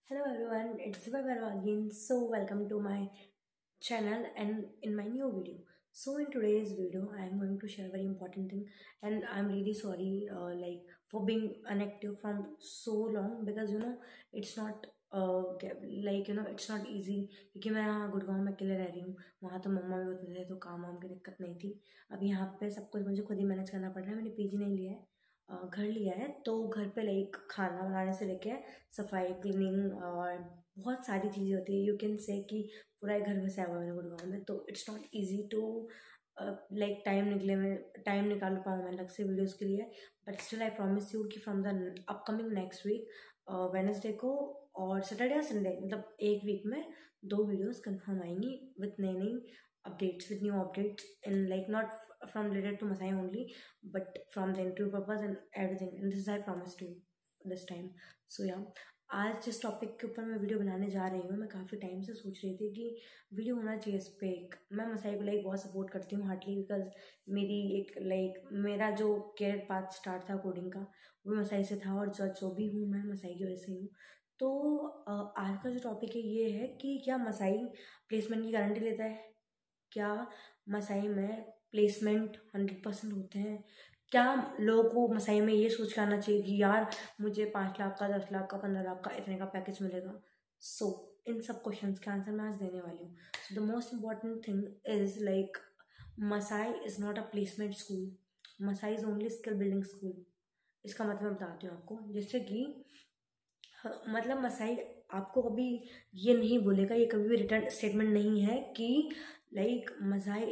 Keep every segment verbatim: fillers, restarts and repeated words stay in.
Hello everyone, it's Vibharva again. So welcome to my channel and in my new video. So in today's video, I am going to share a very important thing, and I'm really sorry, uh, like for being inactive from so long because you know it's not uh, ge- like you know it's not easy क्योंकि मैं यहाँ गुड़गांव में अकेले रह रही हूँ. वहाँ तो मम्मा भी होते थे तो काम वाम की दिक्कत नहीं थी. अब यहाँ पे सब कुछ मुझे खुद ही मैनेज करना पड़ रहा है. मैंने पीजी नहीं लिया है, अ, घर लिया है. तो घर पे लाइक खाना बनाने से लेके सफाई क्लीनिंग और बहुत सारी चीज़ें होती है. यू कैन से कि पूरा एक घर बसाया हुआ है मैंने गुड़गांव में. तो it's not easy to like time निकले मैं टाइम निकाल पाऊँ मैं अलग से वीडियोज़ के लिए. But still I promise you कि from the upcoming next week Wednesday को और सैटरडे या संडे मतलब एक वीक में दो वीडियोस कंफर्म आएंगी विथ नई नई updates with new updates and like not f- from related to Masai only but from the interview purpose and everything, and this is I promised you this time. So yeah, आज जिस topic के ऊपर मैं video बनाने जा रही हूँ, मैं काफ़ी टाइम से सोच रही थी कि वीडियो होना चाहिए इस पे. एक मैं मसाई को लाइक बहुत सपोर्ट करती हूँ हार्डली बिकॉज मेरी एक लाइक मेरा जो कैरियर पाथ स्टार्ट था कोडिंग का वो मसाई से था, और जो जो भी हूँ मैं मसाई की वजह से हूँ. तो अ, आज का जो टॉपिक है ये है कि क्या मसाई प्लेसमेंट की गारंटी लेता है, क्या मसाई में प्लेसमेंट हंड्रेड परसेंट होते हैं, क्या लोगों को मसाई में ये सोच के आना चाहिए कि यार मुझे पाँच लाख का दस लाख का पंद्रह लाख का इतने का पैकेज मिलेगा. सो so, इन सब क्वेश्चंस के आंसर मैं आज देने वाली हूँ. So the most important thing is like Masai is not a placement school, Masai is only skill building school. इसका मतलब मैं बताती हूँ आपको. जैसे कि हाँ, मतलब मसाई आपको कभी ये नहीं बोलेगा, ये कभी भी रिटर्न स्टेटमेंट नहीं है कि लाइक मसाई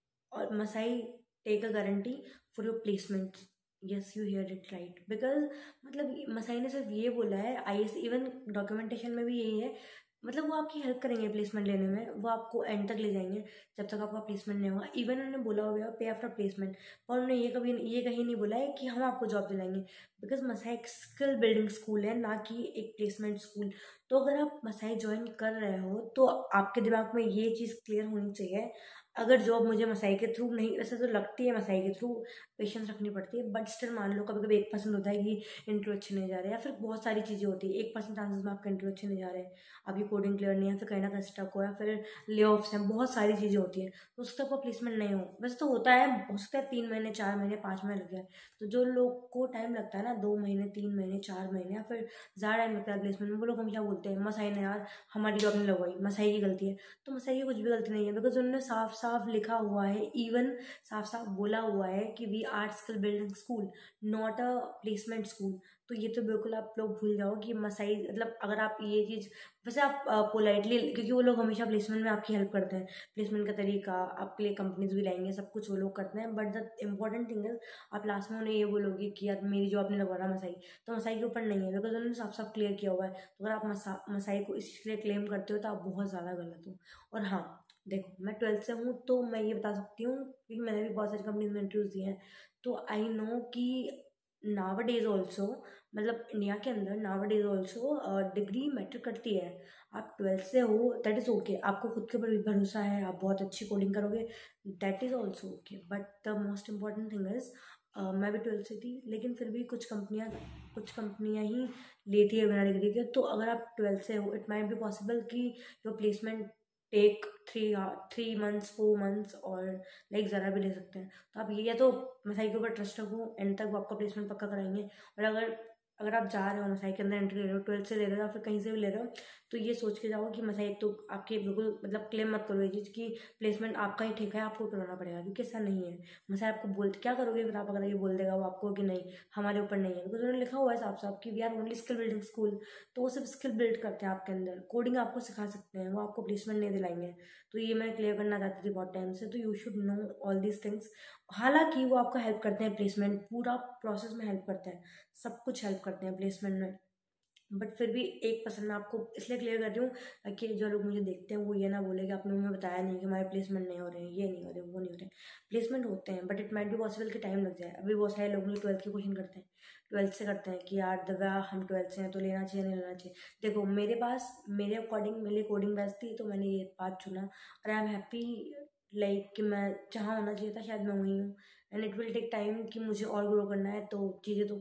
और Masai take a guarantee for your placement. Yes you hear it right, because मतलब मसाई ने सिर्फ ये बोला है, आई एस इवन डॉक्यूमेंटेशन में भी यही है. मतलब वो आपकी हेल्प करेंगे प्लेसमेंट लेने में, वो आपको एंड तक ले जाएंगे जब तक आपका प्लेसमेंट नहीं होगा. इवन उन्होंने बोला हुआ पे आफ्टर प्लेसमेंट, और उन्होंने ये कभी ये कहीं नहीं बोला है कि हम आपको जॉब दिलाएंगे. बिकॉज मसाई एक स्किल बिल्डिंग स्कूल है, ना कि एक प्लेसमेंट स्कूल. तो अगर आप मसाई ज्वाइन कर रहे हो तो आपके दिमाग में ये चीज़ क्लियर होनी चाहिए, अगर जॉब मुझे मसाई के थ्रू नहीं, वैसे तो लगती है मसाई के थ्रू पेशेंस रखनी पड़ती है, बट स्टिल मान लो कभी कभी एक परसेंट होता है कि इंटरव्यू अच्छे नहीं जा रहे, या फिर बहुत सारी चीज़ें होती है. एक परसेंट चांसेस में आपका इंटरव्यू अच्छे नहीं जा रहे, अभी कोडिंग क्लियर नहीं है, फिर कहीं ना कहीं स्टक हो, या फिर ले ऑफ्स हैं, बहुत सारी चीज़ें होती है. तो उससे आपका प्लेसमेंट नहीं हो. वैसे तो होता है, हो सकता है तीन महीने चार महीने पाँच महीने लग जाए. तो जो लोग को टाइम लगता है ना, दो महीने तीन महीने चार महीने या फिर ज़्यादा टाइम लगता है प्लेसमेंट में, वो लोग हमेशा बोलते हैं मसाई ने यार हमारी जॉब नहीं लगवाई, मसाई की गलती है. तो मसाई की कुछ भी गलती नहीं है, बिकॉज उन्होंने साफ साफ लिखा हुआ है, इवन साफ साफ बोला हुआ है कि we are skill building school, not a placement school. तो ये तो बिल्कुल आप लोग भूल जाओ कि मसाई मतलब अगर आप ये चीज़, वैसे आप पोलाइटली, क्योंकि वो लोग हमेशा प्लेसमेंट में आपकी हेल्प करते हैं, प्लेसमेंट का तरीका आपके लिए कंपनीज भी लाएंगे, सब कुछ वो लोग करते हैं. But the important thing is आप लास्ट में उन्हें ये बोलोगे कि यार मेरी जॉब नहीं लगवा रहा मसाई, तो मसाई के ऊपर नहीं है, बिकॉज उन्होंने साफ साफ क्लियर किया हुआ है. तो अगर आप मसा मसाई को इसलिए क्लेम करते हो तो आप बहुत ज़्यादा गलत हो. और हाँ देखो, मैं ट्वेल्थ से हूँ तो मैं ये बता सकती हूँ क्योंकि मैंने भी बहुत सारी कंपनीज में इंटरव्यूज दिए हैं. तो आई नो कि नाव डेज ऑल्सो, मतलब इंडिया के अंदर nowadays also degree matter करती है. आप ट्वेल्थ से हो दैट इज़ ओके, आपको खुद के ऊपर भी भरोसा है, आप बहुत अच्छी कोडिंग करोगे, that is also okay. But the most important thing is मैं भी ट्वेल्थ से थी, लेकिन फिर भी कुछ कंपनियां कुछ कंपनियां ही लेती है बिना डिग्री के. तो अगर आप ट्वेल्थ से हो इट माइट बी पॉसिबल कि your placement take three three months four months और लाइक ज़रा भी ले सकते हैं. तो आप ये या तो मसाई के ऊपर ट्रस्ट रखो, एंड तक वो आपका प्लेसमेंट पक्का कराएंगे. और अगर अगर आप जा रहे हो मसाई के अंदर एंट्री ले रहे हो, ट्वेल्थ से ले रहे हो या फिर कहीं से भी ले रहे हो, तो ये सोच के जाओ कि मसाई एक तो आपके बिल्कुल मतलब क्लेम मत करो ये चीज़ कि प्लेसमेंट आपका ही ठेका है, आपको करवाना पड़ेगा, क्योंकि ऐसा नहीं है. मसाई आपको बोल क्या करोगे फिर आप, अगर ये बोल देगा वो आपको कि नहीं हमारे ऊपर नहीं है, बिकॉज उन्होंने लिखा हुआ है साफ साफ कि we are only skill building school. तो वो सिर्फ स्किल बिल्ड करते हैं आपके अंदर, कोडिंग आपको सिखा सकते हैं, वो आपको प्लेसमेंट नहीं दिलाएंगे. तो ये मैं क्लियर करना चाहती थी बहुत टाइम से. तो you should know all these things. हालांकि वो आपका हेल्प करते हैं, प्लेसमेंट पूरा प्रोसेस में हेल्प करते हैं, सब कुछ हेल्प करते हैं प्लेसमेंट में. बट फिर भी एक परसेंट मैं आपको इसलिए क्लियर कर रही हूँ ताकि जो लोग मुझे देखते हैं वो ये ना बोले कि आपने हमें बताया नहीं कि हमारे प्लेसमेंट नहीं हो रहे हैं, ये नहीं हो रहे, वो नहीं हो रहे. प्लेसमेंट होते हैं but it might be possible कि टाइम लग जाए. अभी बहुत सारे लोग मुझे ट्वेल्थ के क्वेश्चन करते हैं, ट्वेल्थ से करते हैं कि यार दवा हम ट्वेल्थ से हैं तो लेना चाहिए नहीं लेना चाहिए. देखो मेरे पास मेरे अकॉर्डिंग मेरी कोडिंग बेस्ट थी तो मैंने ये बात चुना, और आई एम हैप्पी लाइक कि मैं जहाँ होना चाहिए था शायद मैं वहीं हूँ. And it will take time कि मुझे और ग्रो करना है, तो चीज़ें तो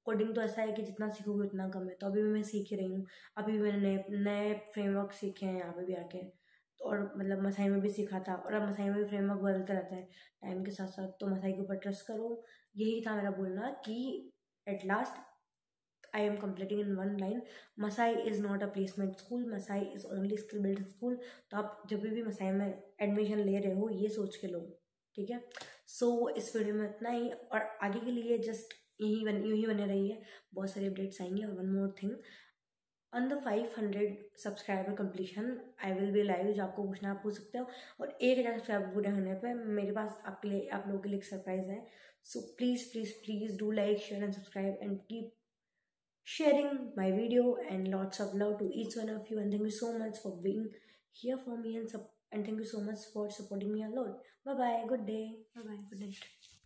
कोडिंग तो ऐसा है कि जितना सीखोगे उतना कम है, तो अभी भी मैं सीख ही रही हूँ। अभी भी मैंने नए नए फ्रेमवर्क सीखे हैं यहाँ पे भी आके, तो और मतलब मसाई में भी सीखा था, और अब मसाई में भी फ्रेमवर्क बदलता रहता है टाइम के साथ साथ, तो मसाई के ऊपर ट्रस्ट करो। यही था मेरा बोलना कि at last I am completing in one line. Masai is not a placement school. Masai is only skill building school. तो आप जब भी मसाई में एडमिशन ले रहे हो ये सोच के लो, ठीक है। सो so, इस वीडियो में इतना ही, और आगे के लिए जस्ट यही बन यूँ ही बने रही है, बहुत सारे अपडेट्स आएंगे। और one more thing, on the five hundred subscriber completion I will be live, जो आपको पूछना आप पूछ सकते हो। और एक हज़ार सब्सक्राइबर पूरे होने पे मेरे पास आपके लिए, आप लोगों के लिए एक सरप्राइज है। So please please please do like, share and subscribe and keep sharing my video, and lots of love to each one of you, and thank you so much for being here for me, and, and thank you so much for supporting me a lot. Bye bye, good day, bye bye, good night.